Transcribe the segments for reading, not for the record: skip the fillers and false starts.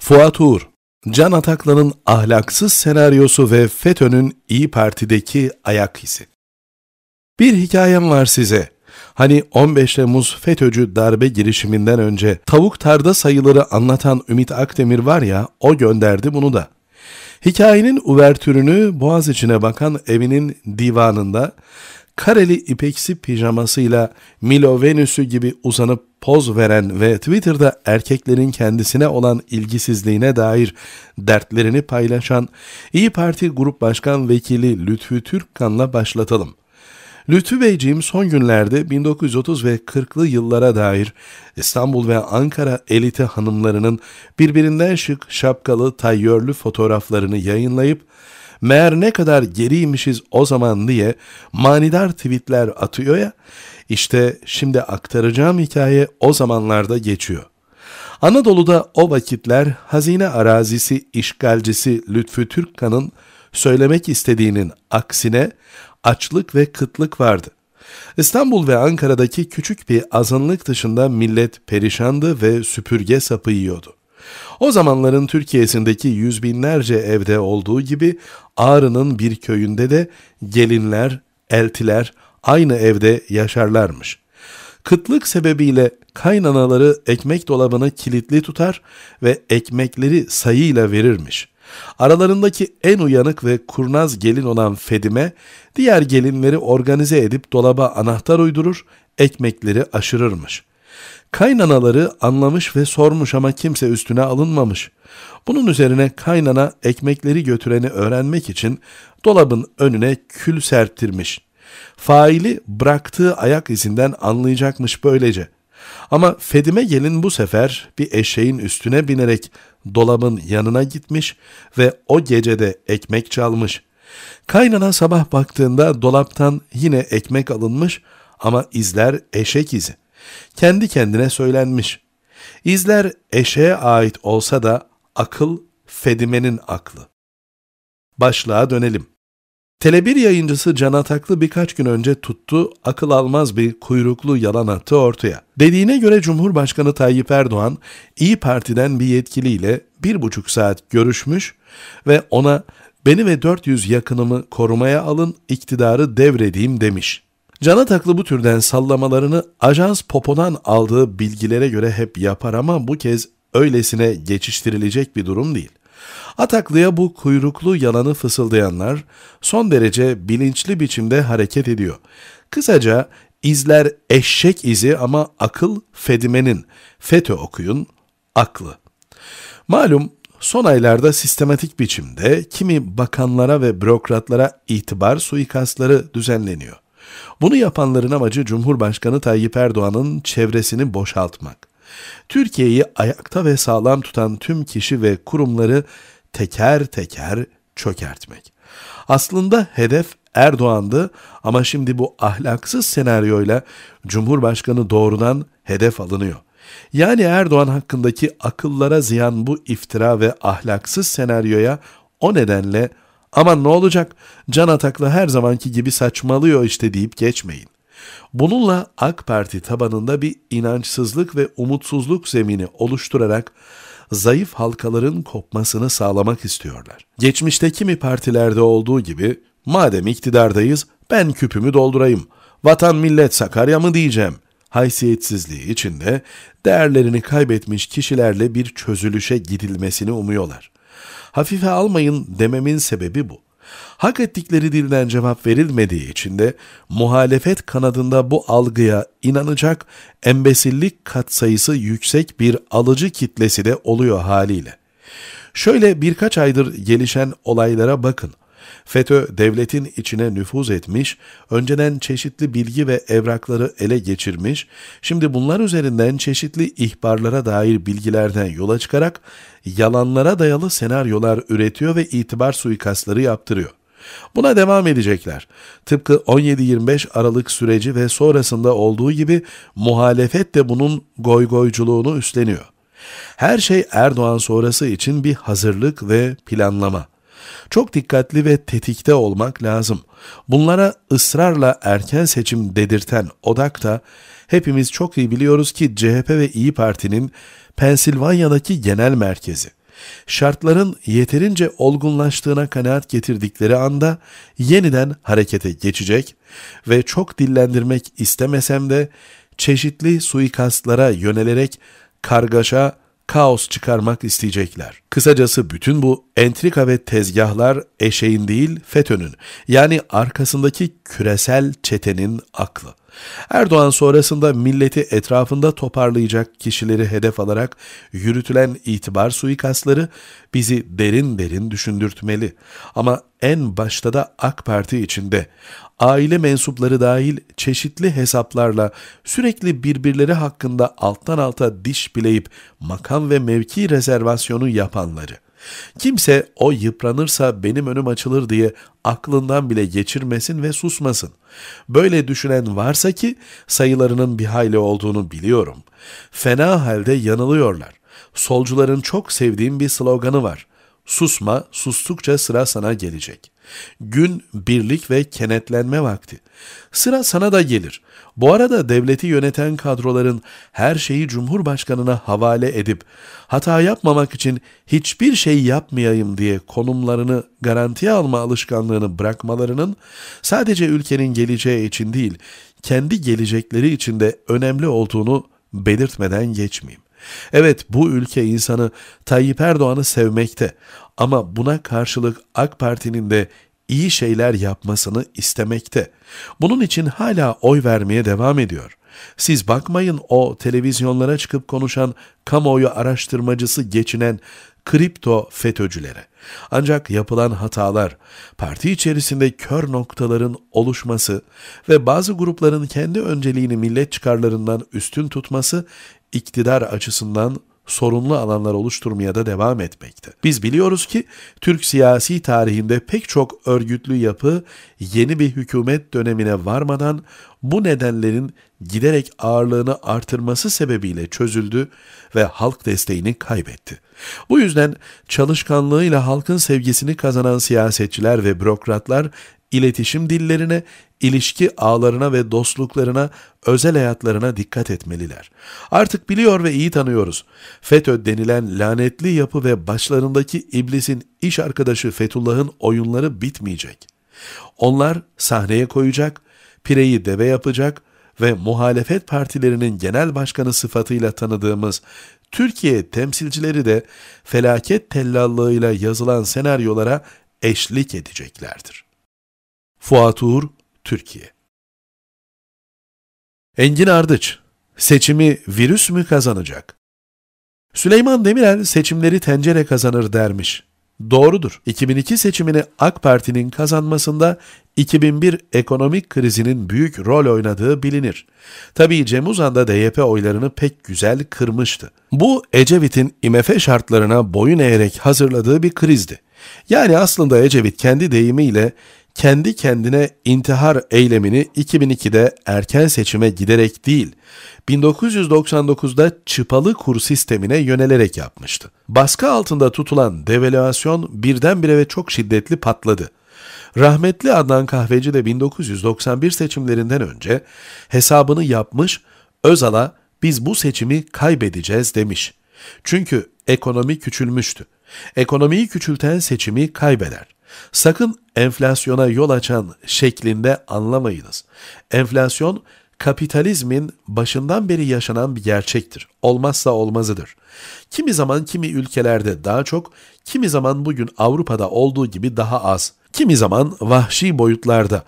Fuat Uğur, Can Ataklan'ın ahlaksız senaryosu ve FETÖ'nün İYİ Parti'deki ayak izi. Bir hikayem var size. Hani 15 Temmuz FETÖ'cü darbe girişiminden önce tavuk tarda sayıları anlatan Ümit Akdemir var ya, o gönderdi bunu da. Hikayenin uvertürünü Boğaziçi'ne bakan evinin divanında kareli ipeksi pijamasıyla Milo Venüs'ü gibi uzanıp poz veren ve Twitter'da erkeklerin kendisine olan ilgisizliğine dair dertlerini paylaşan İYİ Parti Grup Başkan Vekili Lütfü Türkkan'la başlatalım. Lütfü Beyciğim son günlerde 1930 ve 40'lı yıllara dair İstanbul ve Ankara eliti hanımlarının birbirinden şık şapkalı tayyörlü fotoğraflarını yayınlayıp meğer ne kadar geriymişiz o zaman diye manidar tweetler atıyor ya, işte şimdi aktaracağım hikaye o zamanlarda geçiyor. Anadolu'da o vakitler hazine arazisi işgalcisi Lütfü Türkkan'ın söylemek istediğinin aksine açlık ve kıtlık vardı. İstanbul ve Ankara'daki küçük bir azınlık dışında millet perişandı ve süpürge sapı yiyordu. O zamanların Türkiye'sindeki yüz binlerce evde olduğu gibi Ağrı'nın bir köyünde de gelinler, eltiler aynı evde yaşarlarmış. Kıtlık sebebiyle kaynanaları ekmek dolabını kilitli tutar ve ekmekleri sayıyla verirmiş. Aralarındaki en uyanık ve kurnaz gelin olan Fedime, diğer gelinleri organize edip dolaba anahtar uydurur, ekmekleri aşırırmış. Kaynanaları anlamış ve sormuş ama kimse üstüne alınmamış. Bunun üzerine kaynana ekmekleri götüreni öğrenmek için dolabın önüne kül serptirmiş. Faili bıraktığı ayak izinden anlayacakmış böylece. Ama Fedime gelin bu sefer bir eşeğin üstüne binerek dolabın yanına gitmiş ve o gecede ekmek çalmış. Kaynana sabah baktığında dolaptan yine ekmek alınmış ama izler eşek izi. Kendi kendine söylenmiş. İzler eşeğe ait olsa da akıl Fedime'nin aklı. Başlığa dönelim. Tele1 yayıncısı Can Ataklı birkaç gün önce tuttu, akıl almaz bir kuyruklu yalan attı ortaya. Dediğine göre Cumhurbaşkanı Tayyip Erdoğan, İYİ Parti'den bir yetkiliyle 1,5 saat görüşmüş ve ona beni ve 400 yakınımı korumaya alın, iktidarı devredeyim demiş. Can Ataklı bu türden sallamalarını Ajans Popo'dan aldığı bilgilere göre hep yapar ama bu kez öylesine geçiştirilecek bir durum değil. Ataklı'ya bu kuyruklu yalanı fısıldayanlar son derece bilinçli biçimde hareket ediyor. Kısaca izler eşek izi ama akıl Fedime'nin, FETÖ okuyun, aklı. Malum son aylarda sistematik biçimde kimi bakanlara ve bürokratlara itibar suikastları düzenleniyor. Bunu yapanların amacı Cumhurbaşkanı Tayyip Erdoğan'ın çevresini boşaltmak. Türkiye'yi ayakta ve sağlam tutan tüm kişi ve kurumları teker teker çökertmek. Aslında hedef Erdoğan'dı ama şimdi bu ahlaksız senaryoyla Cumhurbaşkanı doğrudan hedef alınıyor. Yani Erdoğan hakkındaki akıllara ziyan bu iftira ve ahlaksız senaryoya o nedenle aman ne olacak, Can Ataklı her zamanki gibi saçmalıyor işte deyip geçmeyin. Bununla AK Parti tabanında bir inançsızlık ve umutsuzluk zemini oluşturarak zayıf halkaların kopmasını sağlamak istiyorlar. Geçmişte kimi partilerde olduğu gibi madem iktidardayız ben küpümü doldurayım, vatan millet Sakarya mı diyeceğim haysiyetsizliği içinde değerlerini kaybetmiş kişilerle bir çözülüşe gidilmesini umuyorlar. Hafife almayın dememin sebebi bu. Hak ettikleri dilden cevap verilmediği için de muhalefet kanadında bu algıya inanacak embesillik katsayısı yüksek bir alıcı kitlesi de oluyor haliyle. Şöyle birkaç aydır gelişen olaylara bakın. FETÖ devletin içine nüfuz etmiş, önceden çeşitli bilgi ve evrakları ele geçirmiş, şimdi bunlar üzerinden çeşitli ihbarlara dair bilgilerden yola çıkarak yalanlara dayalı senaryolar üretiyor ve itibar suikastları yaptırıyor. Buna devam edecekler. Tıpkı 17-25 Aralık süreci ve sonrasında olduğu gibi muhalefet de bunun goygoyculuğunu üstleniyor. Her şey Erdoğan sonrası için bir hazırlık ve planlama. Çok dikkatli ve tetikte olmak lazım. Bunlara ısrarla erken seçim dedirten odak da hepimiz çok iyi biliyoruz ki CHP ve İYİ Parti'nin Pensilvanya'daki genel merkezi. Şartların yeterince olgunlaştığına kanaat getirdikleri anda yeniden harekete geçecek ve çok dillendirmek istemesem de çeşitli suikastlara yönelerek kargaşa, kaos çıkarmak isteyecekler. Kısacası bütün bu entrika ve tezgahlar eşeğin değil FETÖ'nün, yani arkasındaki küresel çetenin aklı. Erdoğan sonrasında milleti etrafında toparlayacak kişileri hedef alarak yürütülen itibar suikastları bizi derin derin düşündürtmeli. Ama en başta da AK Parti içinde aile mensupları dahil çeşitli hesaplarla sürekli birbirleri hakkında alttan alta diş bileyip makam ve mevki rezervasyonu yapanları. Kimse o yıpranırsa benim önüm açılır diye aklından bile geçirmesin ve susmasın. Böyle düşünen varsa ki sayılarının bir hayli olduğunu biliyorum. Fena halde yanılıyorlar. Solcuların çok sevdiğim bir sloganı var. Susma, sustukça sıra sana gelecek. Gün, birlik ve kenetlenme vakti. Sıra sana da gelir. Bu arada devleti yöneten kadroların her şeyi Cumhurbaşkanına havale edip hata yapmamak için hiçbir şey yapmayayım diye konumlarını garantiye alma alışkanlığını bırakmalarının sadece ülkenin geleceği için değil, kendi gelecekleri için de önemli olduğunu belirtmeden geçmeyeyim. Evet, bu ülke insanı Tayyip Erdoğan'ı sevmekte ama buna karşılık AK Parti'nin de iyi şeyler yapmasını istemekte. Bunun için hala oy vermeye devam ediyor. Siz bakmayın o televizyonlara çıkıp konuşan kamuoyu araştırmacısı geçinen kripto FETÖ'cülere. Ancak yapılan hatalar, parti içerisinde kör noktaların oluşması ve bazı grupların kendi önceliğini millet çıkarlarından üstün tutması iktidar açısından sorunlu alanlar oluşturmaya da devam etmekte. Biz biliyoruz ki Türk siyasi tarihinde pek çok örgütlü yapı yeni bir hükümet dönemine varmadan bu nedenlerin giderek ağırlığını artırması sebebiyle çözüldü ve halk desteğini kaybetti. Bu yüzden çalışkanlığıyla halkın sevgisini kazanan siyasetçiler ve bürokratlar iletişim dillerine, ilişki ağlarına ve dostluklarına, özel hayatlarına dikkat etmeliler. Artık biliyor ve iyi tanıyoruz. FETÖ denilen lanetli yapı ve başlarındaki iblisin iş arkadaşı Fethullah'ın oyunları bitmeyecek. Onlar sahneye koyacak, pireyi deve yapacak ve muhalefet partilerinin genel başkanı sıfatıyla tanıdığımız Türkiye temsilcileri de felaket tellallığıyla yazılan senaryolara eşlik edeceklerdir. Fuat Uğur, Türkiye. Engin Ardıç, seçimi virüs mü kazanacak? Süleyman Demirel seçimleri tencere kazanır dermiş. Doğrudur. 2002 seçimini AK Parti'nin kazanmasında 2001 ekonomik krizinin büyük rol oynadığı bilinir. Tabii Cem Uzan da DYP oylarını pek güzel kırmıştı. Bu Ecevit'in IMF şartlarına boyun eğerek hazırladığı bir krizdi. Yani aslında Ecevit kendi deyimiyle kendi kendine intihar eylemini 2002'de erken seçime giderek değil, 1999'da çıpalı kur sistemine yönelerek yapmıştı. Baskı altında tutulan devalüasyon birdenbire ve çok şiddetli patladı. Rahmetli Adnan Kahveci de 1991 seçimlerinden önce hesabını yapmış, Özal'a biz bu seçimi kaybedeceğiz demiş. Çünkü ekonomi küçülmüştü. Ekonomiyi küçülten seçimi kaybeder. Sakın enflasyona yol açan şeklinde anlamayınız. Enflasyon, kapitalizmin başından beri yaşanan bir gerçektir. Olmazsa olmazıdır. Kimi zaman kimi ülkelerde daha çok, kimi zaman bugün Avrupa'da olduğu gibi daha az. Kimi zaman vahşi boyutlarda,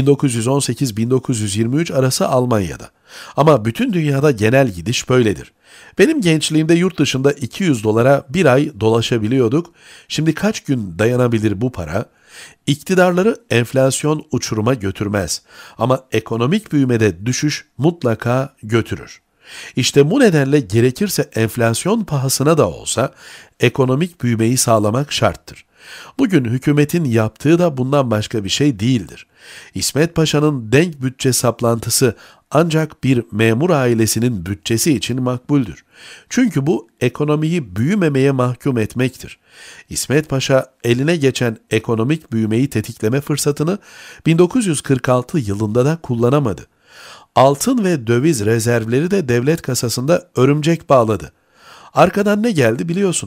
1918-1923 arası Almanya'da. Ama bütün dünyada genel gidiş böyledir. Benim gençliğimde yurt dışında 200 dolara bir ay dolaşabiliyorduk. Şimdi kaç gün dayanabilir bu para? İktidarları enflasyon uçuruma götürmez. Ama ekonomik büyümede düşüş mutlaka götürür. İşte bu nedenle gerekirse enflasyon pahasına da olsa ekonomik büyümeyi sağlamak şarttır. Bugün hükümetin yaptığı da bundan başka bir şey değildir. İsmet Paşa'nın denk bütçe saplantısı ancak bir memur ailesinin bütçesi için makbuldür. Çünkü bu ekonomiyi büyümemeye mahkum etmektir. İsmet Paşa eline geçen ekonomik büyümeyi tetikleme fırsatını 1946 yılında da kullanamadı. Altın ve döviz rezervleri de devlet kasasında örümcek bağladı. Arkadan ne geldi biliyorsunuz.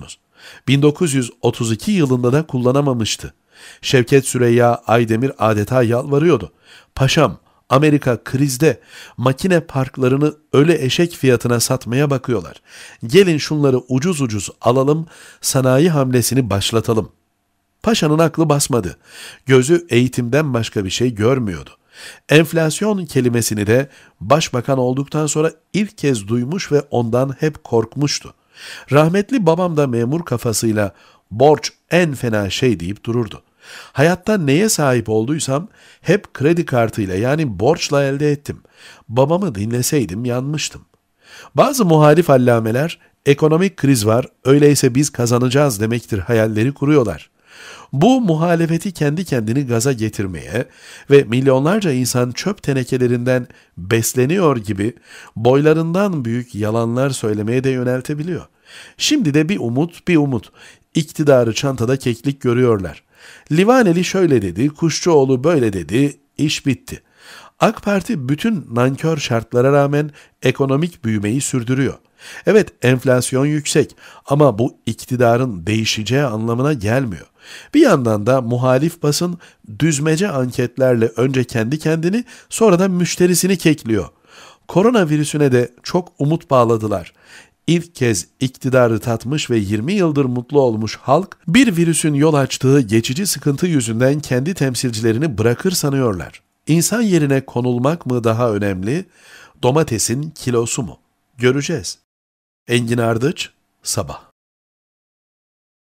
1932 yılında da kullanamamıştı. Şevket Süreyya Aydemir adeta yalvarıyordu. Paşam, Amerika krizde, makine parklarını öyle eşek fiyatına satmaya bakıyorlar. Gelin şunları ucuz ucuz alalım, sanayi hamlesini başlatalım. Paşa'nın aklı basmadı. Gözü eğitimden başka bir şey görmüyordu. Enflasyon kelimesini de başbakan olduktan sonra ilk kez duymuş ve ondan hep korkmuştu. Rahmetli babam da memur kafasıyla borç en fena şey deyip dururdu. Hayatta neye sahip olduysam hep kredi kartıyla yani borçla elde ettim. Babamı dinleseydim yanmıştım. Bazı muhalif allameler ekonomik kriz var, öyleyse biz kazanacağız demektir hayalleri kuruyorlar. Bu muhalefeti kendi kendini gaza getirmeye ve milyonlarca insan çöp tenekelerinden besleniyor gibi boylarından büyük yalanlar söylemeye de yöneltebiliyor. Şimdi de bir umut. İktidarı çantada keklik görüyorlar. Livaneli şöyle dedi, Kuşçuoğlu böyle dedi, iş bitti. AK Parti bütün nankör şartlara rağmen ekonomik büyümeyi sürdürüyor. Evet, enflasyon yüksek ama bu iktidarın değişeceği anlamına gelmiyor. Bir yandan da muhalif basın düzmece anketlerle önce kendi kendini sonra da müşterisini kekliyor. Koronavirüsüne de çok umut bağladılar. İlk kez iktidarı tatmış ve 20 yıldır mutlu olmuş halk, bir virüsün yol açtığı geçici sıkıntı yüzünden kendi temsilcilerini bırakır sanıyorlar. İnsan yerine konulmak mı daha önemli, domatesin kilosu mu? Göreceğiz. Engin Ardıç, Sabah.